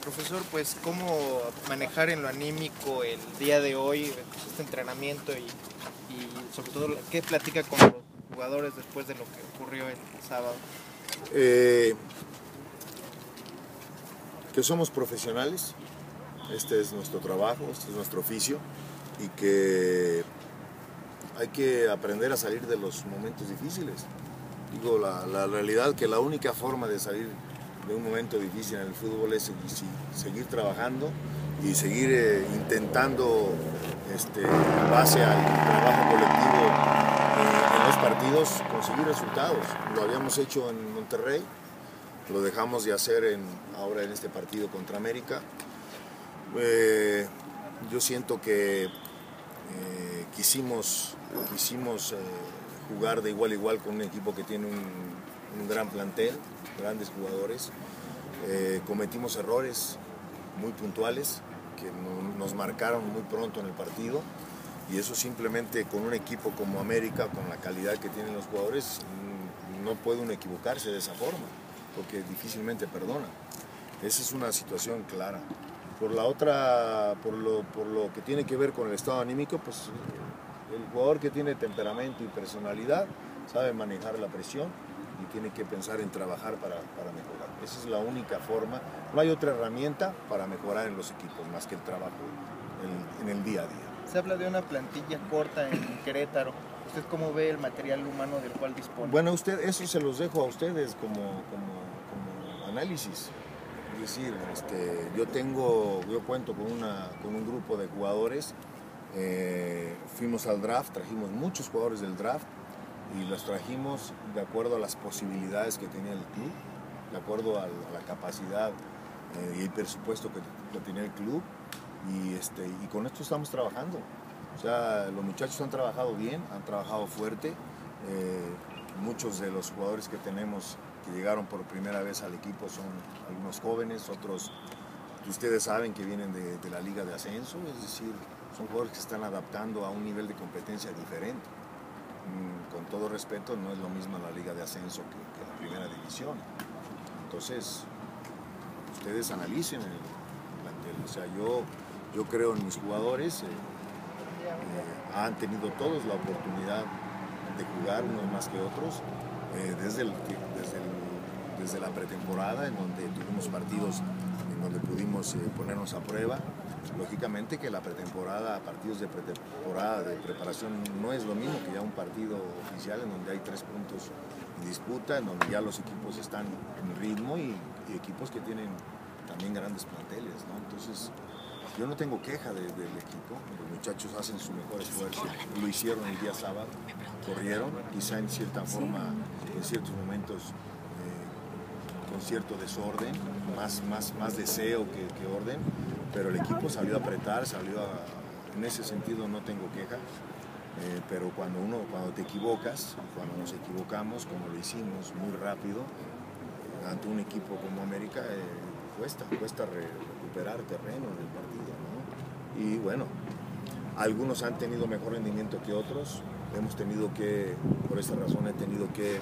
Profesor, pues cómo manejar en lo anímico el día de hoy, pues, este entrenamiento y sobre todo qué platica con los jugadores después de lo que ocurrió el sábado. Que somos profesionales, este es nuestro trabajo, este es nuestro oficio y que hay que aprender a salir de los momentos difíciles. Digo, la realidad que la única forma de salir de un momento difícil en el fútbol es seguir trabajando y seguir intentando, en base al trabajo colectivo en los partidos, conseguir resultados. Lo habíamos hecho en Monterrey, lo dejamos de hacer ahora en este partido contra América. Yo siento que quisimos jugar de igual a igual con un equipo que tiene un gran plantel, grandes jugadores. Cometimos errores muy puntuales que nos marcaron muy pronto en el partido, y eso simplemente con un equipo como América, con la calidad que tienen los jugadores, no puede uno equivocarse de esa forma, porque difícilmente perdona. Esa es una situación clara. Por la otra, por lo que tiene que ver con el estado anímico, pues el jugador que tiene temperamento y personalidad sabe manejar la presión y tiene que pensar en trabajar para mejorar. Esa es la única forma. No hay otra herramienta para mejorar en los equipos más que el trabajo en el día a día. Se habla de una plantilla corta en Querétaro. ¿Usted cómo ve el material humano del cual dispone? Bueno, eso se los dejo a ustedes como análisis. Es decir, yo cuento con un grupo de jugadores. Fuimos al draft, trajimos muchos jugadores del draft y los trajimos de acuerdo a las posibilidades que tenía el club, de acuerdo a la capacidad y el presupuesto que tenía el club, y con esto estamos trabajando. O sea, los muchachos han trabajado bien, han trabajado fuerte. Muchos de los jugadores que tenemos que llegaron por primera vez al equipo son algunos jóvenes, otros que ustedes saben que vienen de la liga de ascenso, es decir, son jugadores que se están adaptando a un nivel de competencia diferente. Con todo respeto, no es lo mismo la liga de ascenso que la primera división. Entonces, ustedes analicen el plantel. O sea, yo creo en mis jugadores. Han tenido todos la oportunidad de jugar, unos más que otros, desde la pretemporada, en donde tuvimos partidos en donde pudimos ponernos a prueba. Lógicamente que la pretemporada, partidos de pretemporada, de preparación, no es lo mismo que ya un partido oficial en donde hay 3 puntos en disputa, en donde ya los equipos están en ritmo y equipos que tienen también grandes planteles, ¿no? Entonces, yo no tengo queja del equipo, los muchachos hacen su mejor esfuerzo, lo hicieron el día sábado, corrieron, quizá en cierta forma, en ciertos momentos, con cierto desorden, más deseo que orden, pero el equipo salió a apretar, en ese sentido no tengo queja, pero cuando te equivocas, cuando nos equivocamos, como lo hicimos muy rápido, ante un equipo como América, cuesta recuperar terreno en el partido, ¿no? Y bueno, algunos han tenido mejor rendimiento que otros. Por esa razón he tenido que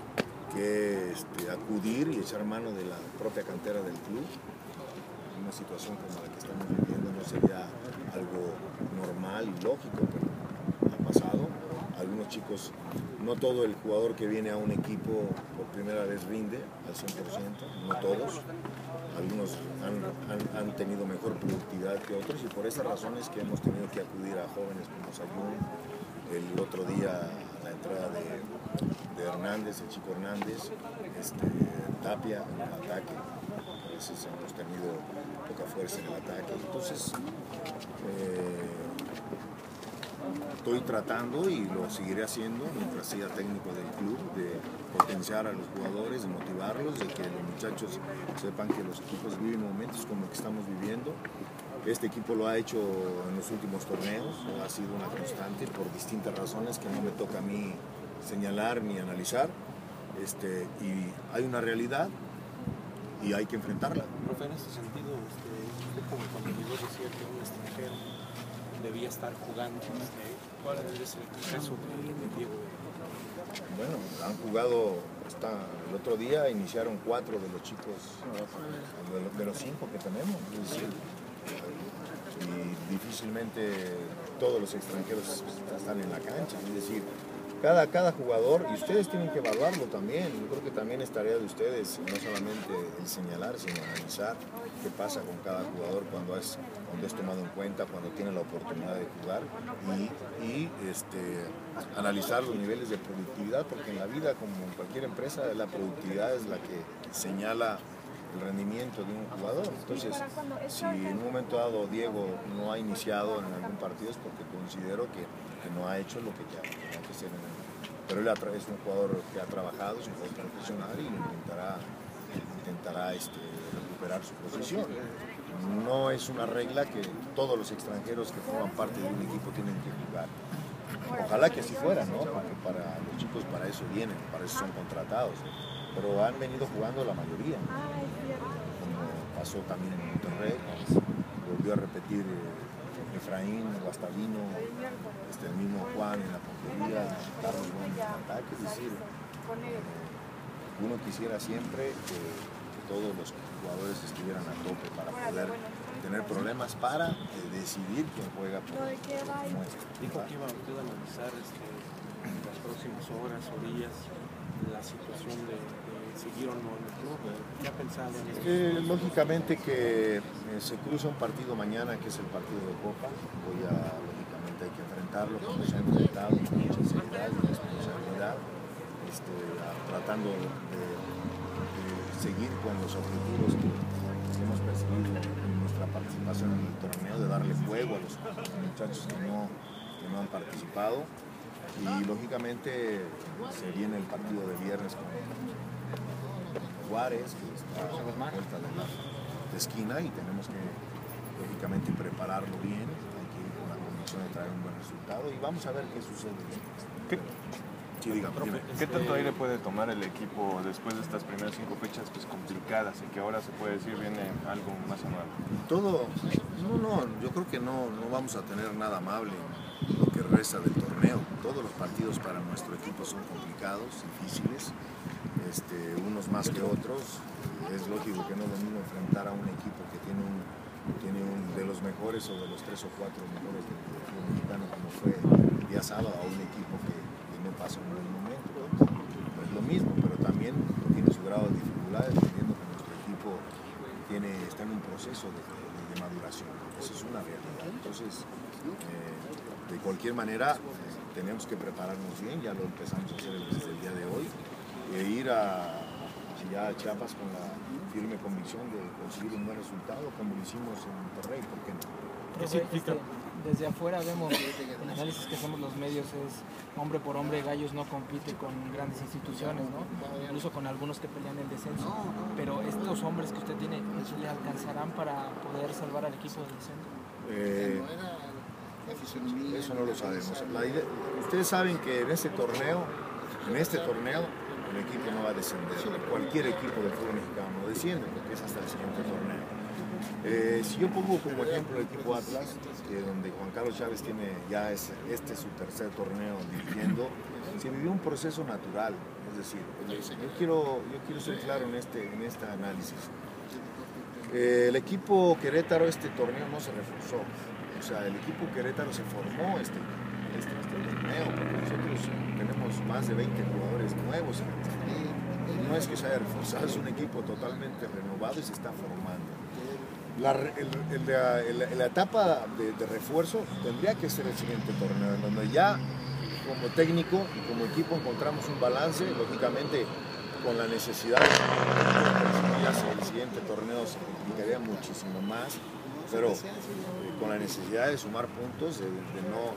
acudir y echar mano de la propia cantera del club. Una situación como la que estamos viviendo no sería algo normal y lógico, pero ha pasado. Algunos chicos, no todo el jugador que viene a un equipo por primera vez rinde al 100%, no todos. Algunos han tenido mejor productividad que otros, y por esas razones que hemos tenido que acudir a jóvenes como Sayún, el otro día la entrada de Hernández, el chico Hernández, Tapia en el ataque. A veces hemos tenido poca fuerza en el ataque. Entonces, estoy tratando, y lo seguiré haciendo mientras sea técnico del club, de potenciar a los jugadores, de motivarlos, de que los muchachos sepan que los equipos viven momentos como el que estamos viviendo. Este equipo lo ha hecho en los últimos torneos, ha sido una constante por distintas razones que no me toca a mí señalar ni analizar, y hay una realidad y hay que enfrentarla. Profe, en ese sentido, usted como cuando llegó decía que un extranjero debía estar jugando. ¿Cuál es el caso de Diego? Bueno, han jugado el otro día iniciaron 4 de los chicos, de los 5 que tenemos, es decir, y difícilmente todos los extranjeros están en la cancha, es decir, cada jugador, y ustedes tienen que evaluarlo también. Yo creo que también es tarea de ustedes no solamente el señalar, sino analizar qué pasa con cada jugador cuando es tomado en cuenta, cuando tiene la oportunidad de jugar y analizar los niveles de productividad, porque en la vida, como en cualquier empresa, la productividad es la que señala el rendimiento de un jugador. Entonces, si en un momento dado Diego no ha iniciado en algún partido es porque considero que no ha hecho lo que tenía que hacer. Pero él es un jugador que ha trabajado, es un jugador profesional y intentará recuperar su posición. No es una regla que todos los extranjeros que forman parte de un equipo tienen que jugar. Ojalá que así fuera, ¿no? Porque para los chicos para eso vienen, para eso son contratados. Pero han venido jugando la mayoría, como pasó también en Monterrey, volvió a repetir Efraín, Guastavino, el mismo Juan en la portería, Carlos Gómez en ataque. Es decir, uno quisiera siempre que todos los jugadores estuvieran a tope para poder tener problemas para decidir quién juega por muestra. Dijo que iba usted a analizar las próximas horas o días la situación de seguir o no en el club. ¿Qué ha pensado en eso? Lógicamente que se cruza un partido mañana, que es el partido de Copa. Lógicamente hay que enfrentarlo como se ha enfrentado, con mucha seriedad y responsabilidad, tratando de seguir con los objetivos que hemos perseguido en nuestra participación en el torneo, de darle fuego a los muchachos que no han participado. Y lógicamente se viene el partido de viernes con Juárez, que está a la vuelta de esquina, y tenemos que lógicamente prepararlo bien. Hay que ir con la convicción de traer un buen resultado y vamos a ver qué sucede. Sí, dígame. ¿Qué tanto aire puede tomar el equipo después de estas primeras 5 fechas complicadas y que ahora se puede decir viene algo más amable? Yo creo que no vamos a tener nada amable en lo que resta del torneo. Todos los partidos para nuestro equipo son complicados, difíciles, unos más que otros. Es lógico que no es lo mismo enfrentar a un equipo que tiene un de los mejores o de los 3 o 4 mejores del fútbol mexicano, como fue el día sábado, a un equipo que no pasa un buen momento. No es lo mismo, pero también tiene su grado de dificultad, entendiendo que nuestro equipo está en un proceso de maduración. Eso es una realidad. Entonces, de cualquier manera, tenemos que prepararnos bien, ya lo empezamos a hacer desde el día de hoy, e ir allá a Chiapas con la firme convicción de conseguir un buen resultado, como lo hicimos en Monterrey, ¿por qué no? Desde afuera vemos, el análisis que hacemos los medios es hombre por hombre, Gallos no compite con grandes instituciones, ¿no? Incluso con algunos que pelean el descenso, pero estos hombres que usted tiene, ¿le alcanzarán para poder salvar al equipo del descenso? Eso no lo sabemos. Ustedes saben que en este torneo el equipo no va a descender. Cualquier equipo del fútbol mexicano no desciende, porque es hasta el siguiente torneo. Si yo pongo como ejemplo el equipo Atlas, donde Juan Carlos Chávez tiene ya su tercer torneo dirigiendo, se vivió un proceso natural. Es decir, yo quiero ser claro en este análisis. El equipo Querétaro este torneo no se reforzó. O sea, el equipo Querétaro se formó este torneo, porque nosotros tenemos más de 20 jugadores nuevos. No es que se haya reforzado, es un equipo totalmente renovado y se está formando. La etapa de refuerzo tendría que ser el siguiente torneo, en donde ya como técnico y como equipo encontramos un balance, lógicamente con la necesidad de el siguiente torneo se complicaría muchísimo más, pero con la necesidad de sumar puntos, de no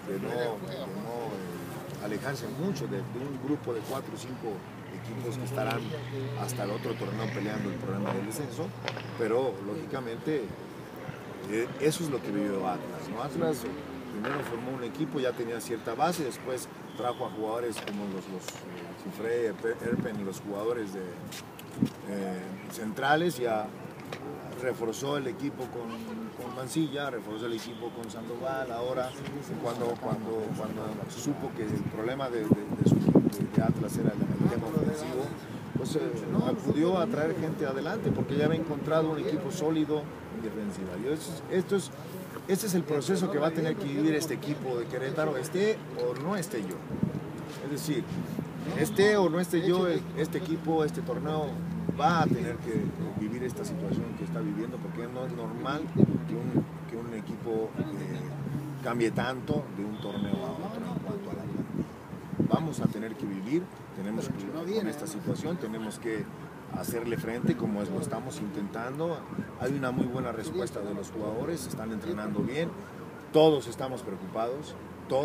alejarse mucho de un grupo de 4 o 5 equipos que estarán hasta el otro torneo peleando el problema del descenso, pero lógicamente eso es lo que vivió Atlas, ¿no? Atlas primero formó un equipo, ya tenía cierta base, después trajo a jugadores como los Cifré, Erpen, los jugadores centrales, ya reforzó el equipo con Mancilla, reforzó el equipo con Sandoval. Ahora, cuando supo que el problema de Atlas era el tema ofensivo, pues acudió a traer gente adelante porque ya había encontrado un equipo sólido en defensiva. Este es el proceso que va a tener que vivir este equipo de Querétaro, esté o no esté yo. Es decir, esté o no esté yo, este equipo, este torneo va a tener que vivir esta situación que está viviendo, porque no es normal que un equipo cambie tanto de un torneo a otro en cuanto a la plantilla. Vamos a tener que vivir, tenemos que, con esta situación, tenemos que hacerle frente como lo estamos intentando. Hay una muy buena respuesta de los jugadores, están entrenando bien, todos estamos preocupados,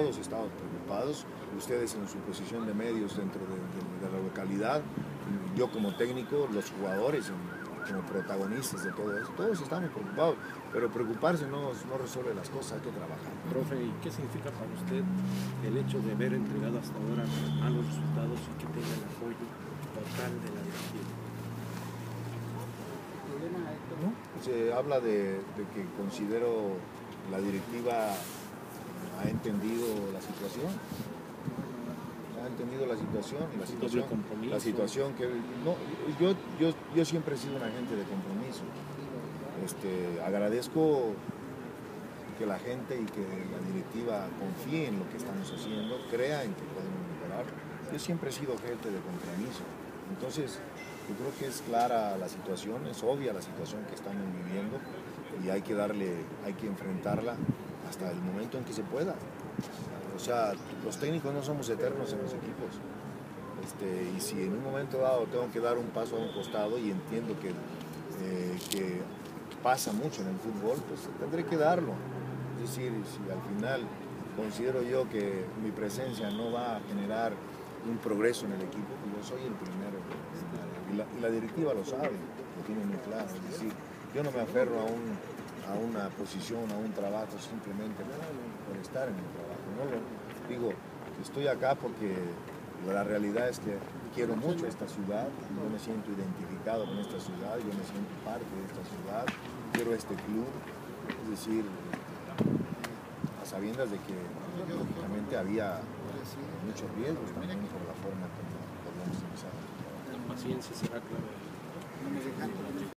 ustedes en su posición de medios dentro de la localidad, yo como técnico, los jugadores como protagonistas de todo esto, todos estamos preocupados, pero preocuparse no resuelve las cosas, hay que trabajar. Profe, ¿y qué significa para usted el hecho de haber entregado hasta ahora malos resultados y que tenga el apoyo total de la directiva? Se habla de que considero la directiva ha entendido la situación. La situación que no, yo siempre he sido un agente de compromiso. Agradezco que la gente y que la directiva confíe en lo que estamos haciendo, crea en que podemos mejorar. Yo siempre he sido agente de compromiso. Entonces, yo creo que es clara la situación, es obvia la situación que estamos viviendo y hay que enfrentarla hasta el momento en que se pueda. O sea, los técnicos no somos eternos en los equipos. Y si en un momento dado tengo que dar un paso a un costado y entiendo que pasa mucho en el fútbol, pues tendré que darlo. Es decir, si al final considero yo que mi presencia no va a generar un progreso en el equipo, pues yo soy el primero. Y la directiva lo sabe, lo tiene muy claro. Es decir, yo no me aferro a una posición, a un trabajo simplemente por estar en el trabajo. No digo, estoy acá porque la realidad es que quiero mucho esta ciudad, yo me siento identificado con esta ciudad, yo me siento parte de esta ciudad, quiero este club, es decir, a sabiendas de que lógicamente había muchos riesgos también por la forma como podíamos empezar. La paciencia será clave.